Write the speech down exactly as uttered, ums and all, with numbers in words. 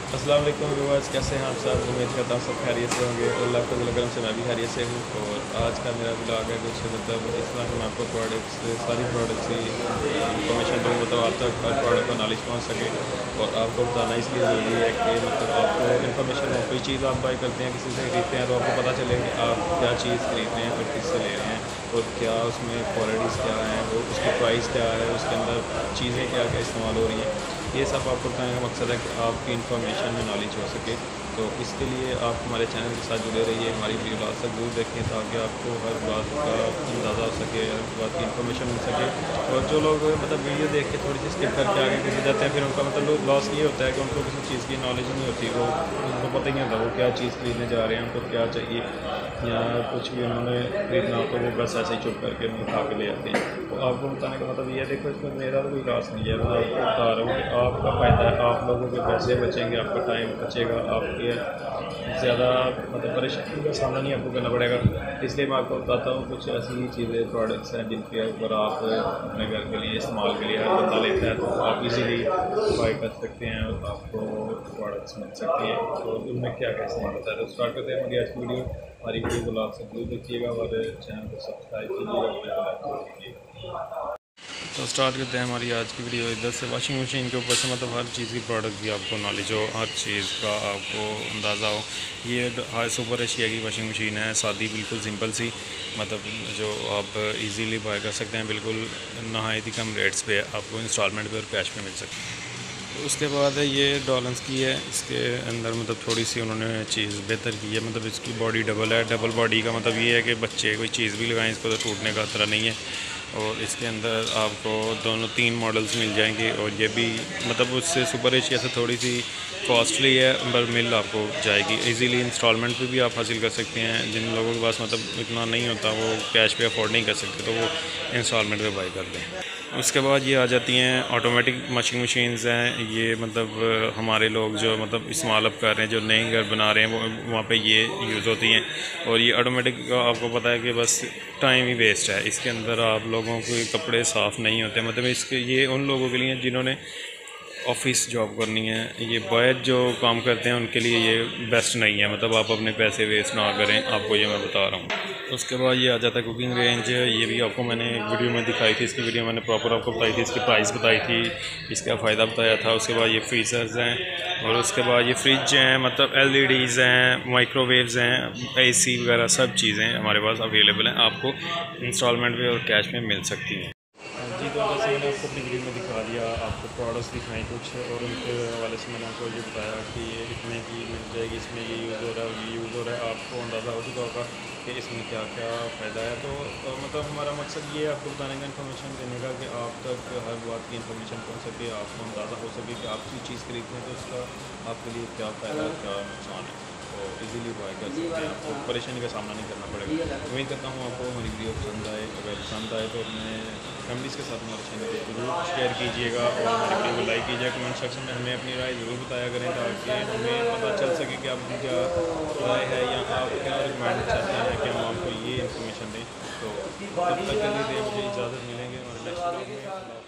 अस्सलाम वालेकुम व्यूअर्स, कैसे हैं आप सब। उम्मीद करता हूँ सब खैरियत से होंगे। अल्लाह के फज़ल करम से मैं भी खैरियत से हूँ। और आज का मेरा ब्लॉग है कुछ मतलब इस तरह मैं आपको प्रोडक्ट्स सारी प्रोडक्ट्स की इंफॉर्मेशन दूँ, मतलब आप तक हर प्रोडक्ट का नॉलेज पहुँच सके। और आपको बताना इसलिए ज़रूरी है कि मतलब आपको इन्फॉर्मेशन हो, कोई चीज़ आप बाई करते हैं, किसी से खरीदते हैं, तो आपको पता चले कि आप क्या चीज़ खरीद रहे हैं और किससे ले रहे हैं, और क्या उसमें क्वालिटीज़ क्या हैं, और उसकी प्राइस क्या है, उसके अंदर चीज़ें क्या क्या इस्तेमाल हो रही हैं। ये सब आपको बताने का मकसद है कि आपकी इन्फॉर्मेशन में नॉलेज हो सके। तो इसके लिए आप हमारे चैनल के साथ जुड़े रहिए, हमारी वीडियो लास्ट तक जरूर देखें ताकि आपको हर बात का अंदाज़ा हो सके, हर बात की इन्फॉर्मेशन मिल सके। और जो लोग मतलब वीडियो देख के थोड़ी सी स्किप करके आगे पीछे जाते हैं, फिर उनका मतलब लॉस ये होता है कि उनको किसी चीज़ की नॉलेज नहीं होती, वो उनको पता ही नहीं होता वो क्या चीज़ खरीदने जा रहे हैं, उनको क्या चाहिए, या कुछ भी उन्होंने खरीदना हो तो वो बस ऐसे ही चुप करके उन्हें उठा के ले आते हैं। तो आपको बताने का मतलब ये है, देखो इसमें मेरा तो कोई रास नहीं है, मैं आपको बता रहा हूँ कि आपका फ़ायदा है, आप लोगों के पैसे बचेंगे, आपका टाइम बचेगा, आपके ज़्यादा मतलब परेशानी का सामना नहीं आपको करना पड़ेगा। इसलिए मैं आपको बताता हूँ कुछ ऐसी चीज़ें प्रोडक्ट्स हैं जिनके ऊपर आप अपने घर के लिए इस्तेमाल के लिए हर बंदा लेता है, तो आप इजीली बाई कर सकते हैं और आपको प्रोडक्ट्स मिल सकती हैं। तो उनमें क्या क्या इस्तेमाल होता है, तो स्टार्ट करते हैं हमारी आज की वीडियो। हमारी वीडियो को लास्ट तक जरूर देखिएगा और चैनल को सब्सक्राइब कीजिएगा, बेल आइकन दबा दीजिएगा। तो स्टार्ट करते हैं हमारी आज की वीडियो इधर से। वॉशिंग मशीन के ऊपर से मतलब हर चीज़ की प्रोडक्ट की आपको नॉलेज हो, हर चीज़ का आपको अंदाज़ा हो। ये सुपर एशिया की वॉशिंग मशीन है, सादी बिल्कुल सिंपल सी, मतलब जो आप इजीली बाय कर सकते हैं, बिल्कुल नहायत ही कम रेट्स पे आपको इंस्टॉलमेंट पे और कैश पे मिल सकती है। उसके बाद है ये डॉलन्स की है, इसके अंदर मतलब थोड़ी सी उन्होंने चीज़ बेहतर की है, मतलब इसकी बॉडी डबल है। डबल बॉडी का मतलब ये है कि बच्चे कोई चीज़ भी लगाएं इसको तो टूटने का खतरा नहीं है। और इसके अंदर आपको दोनों तीन मॉडल्स मिल जाएंगे, और ये भी मतलब उससे सुपर एशिया से थोड़ी सी कॉस्टली है, पर मिल आपको जाएगी इजीली। इंस्टॉलमेंट पे भी आप हासिल कर सकते हैं। जिन लोगों के पास मतलब इतना नहीं होता, वो कैश पे अफोर्ड नहीं कर सकते, तो वो इंस्टॉलमेंट पे बाई कर लें। उसके बाद ये आ जाती हैं ऑटोमेटिक वॉशिंग मशीन्स हैं। ये मतलब हमारे लोग जो मतलब इस्तेमाल अब कर रहे हैं, जो नए घर बना रहे हैं, वो वहाँ पे ये यूज़ होती हैं। और ये ऑटोमेटिक आपको पता है कि बस टाइम ही वेस्ट है, इसके अंदर आप लोगों के कपड़े साफ़ नहीं होते। मतलब इसके ये उन लोगों के लिए जिन्होंने ऑफिस जॉब करनी है, ये बाहर जो काम करते हैं उनके लिए ये बेस्ट नहीं है। मतलब आप अपने पैसे वेस्ट ना करें, आपको ये मैं बता रहा हूँ। उसके बाद ये आ जाता है कुकिंग रेंज। ये भी आपको मैंने एक वीडियो में दिखाई थी, इसकी वीडियो मैंने प्रॉपर आपको बताई थी, इसकी प्राइस बताई थी, इसका फ़ायदा बताया था। उसके बाद ये फ्रीज़र्स हैं, और उसके बाद ये फ्रिज हैं, मतलब एल ई डीज़ हैं, माइक्रोवेव्स हैं, ए सी वगैरह सब चीज़ें हमारे पास अवेलेबल हैं, आपको इंस्टॉलमेंट पे और कैश में मिल सकती हैं। जी, तो जैसे मैंने आपको अपनी वीडियो में दिखा दिया, आपको प्रोडक्ट्स दिखाएँ कुछ, और उनके हवाले से मैंने आपको ये बताया कि ये इतने की मिल जाएगी, इसमें ये यूज़ हो रहा है, ये यूज़ हो रहा है, आपको अंदाज़ा हो चुका होगा कि इसमें क्या क्या फ़ायदा है। तो, तो मतलब हमारा मकसद ये है आपको बताने का, इन्फॉर्मेशन देने का, कि आप तक हर बात की इन्फॉर्मेशन पहुँच सके, आपको अंदाज़ा हो सके कि आप कोई चीज़ खरीदते हैं तो उसका आपके लिए क्या फ़ायदा है, क्या नुकसान है। तो इजीली बाय कर सकते हैं, आपको परेशानी का सामना नहीं करना पड़ेगा। उम्मीद करता हूँ आपको हमारी वीडियो पसंद आए। अगर पसंद आए तो अपने फैमिलीज़ के साथ हमारे चैनल को जरूर शेयर कीजिएगा, और हमारी वीडियो को लाइक कीजिएगा। कमेंट सेक्शन में हमें अपनी राय ज़रूर बताया करें, ताकि हमें पता चल सके कि आपकी क्या राय है, या आप क्या रिकमेंड चाहते हैं कि हम आपको ये इन्फॉर्मेशन दें। तो तब तक के लिए मुझे इजाज़त, मिलेंगे और नेक्स्ट वीडियो में।